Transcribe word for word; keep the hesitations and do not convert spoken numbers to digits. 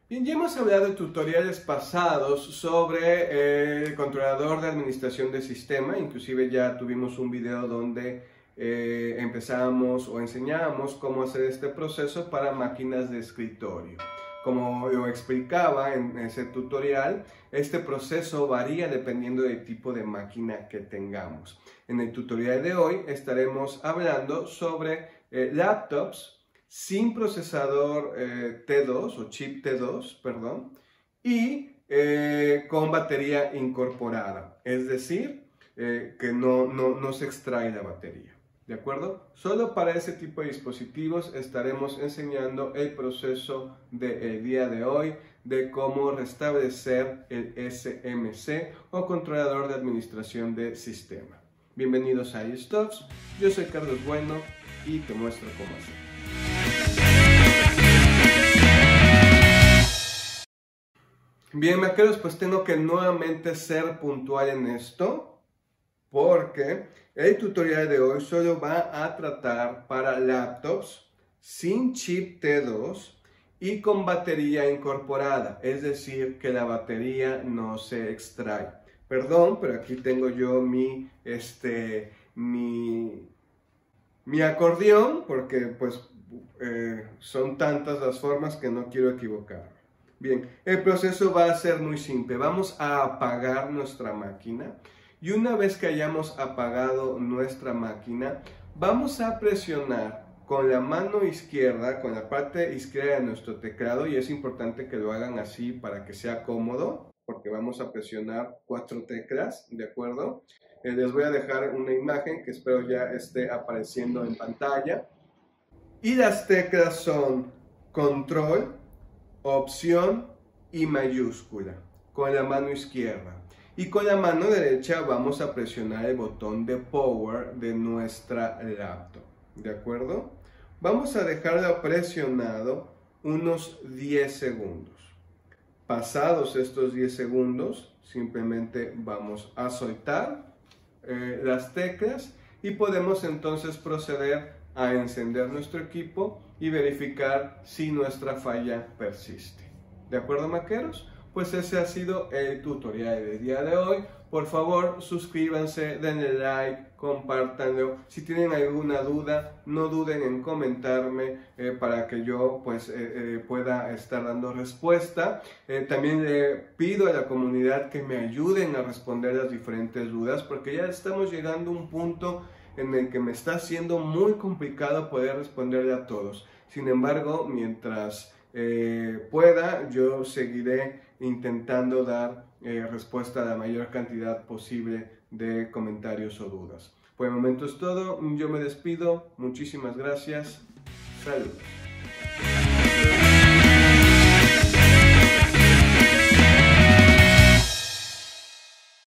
Bien, ya hemos hablado en tutoriales pasados sobre eh, el controlador de administración de sistema, inclusive ya tuvimos un video donde eh, empezábamos o enseñábamos cómo hacer este proceso para máquinas de escritorio. Como lo explicaba en ese tutorial, este proceso varía dependiendo del tipo de máquina que tengamos. En el tutorial de hoy estaremos hablando sobre eh, laptops sin procesador eh, T dos o chip T dos, perdón, y eh, con batería incorporada, es decir, eh, que no, no, no se extrae la batería. ¿De acuerdo? Solo para ese tipo de dispositivos estaremos enseñando el proceso del día de hoy de cómo restablecer el S M C o controlador de administración de sistema. Bienvenidos a iStuffs, yo soy Carlos Bueno y te muestro cómo hacer. Bien, maqueros, pues tengo que nuevamente ser puntual en esto, porque el tutorial de hoy solo va a tratar para laptops sin chip T dos y con batería incorporada, es decir, que la batería no se extrae. Perdón, pero aquí tengo yo mi, este, mi, mi acordeón, porque pues eh, son tantas las formas que no quiero equivocarme. Bien, el proceso va a ser muy simple. Vamos a apagar nuestra máquina y una vez que hayamos apagado nuestra máquina, vamos a presionar con la mano izquierda, con la parte izquierda de nuestro teclado, y es importante que lo hagan así para que sea cómodo, porque vamos a presionar cuatro teclas, ¿de acuerdo? Eh, les voy a dejar una imagen que espero ya esté apareciendo en pantalla. Y las teclas son control, opción y mayúscula con la mano izquierda, y con la mano derecha vamos a presionar el botón de power de nuestra laptop, ¿de acuerdo? Vamos a dejarlo presionado unos diez segundos. Pasados estos diez segundos, simplemente vamos a soltar eh, las teclas y podemos entonces proceder a encender nuestro equipo y verificar si nuestra falla persiste. ¿De acuerdo, maqueros? Pues ese ha sido el tutorial del día de hoy. Por favor, suscríbanse, denle like, compártanlo. Si tienen alguna duda, no duden en comentarme eh, para que yo pues, eh, eh, pueda estar dando respuesta. Eh, también le pido a la comunidad que me ayuden a responder las diferentes dudas, porque ya estamos llegando a un punto en el que me está siendo muy complicado poder responderle a todos. Sin embargo, mientras eh, pueda, yo seguiré intentando dar eh, respuesta a la mayor cantidad posible de comentarios o dudas. Por el momento es todo, yo me despido, muchísimas gracias, saludos.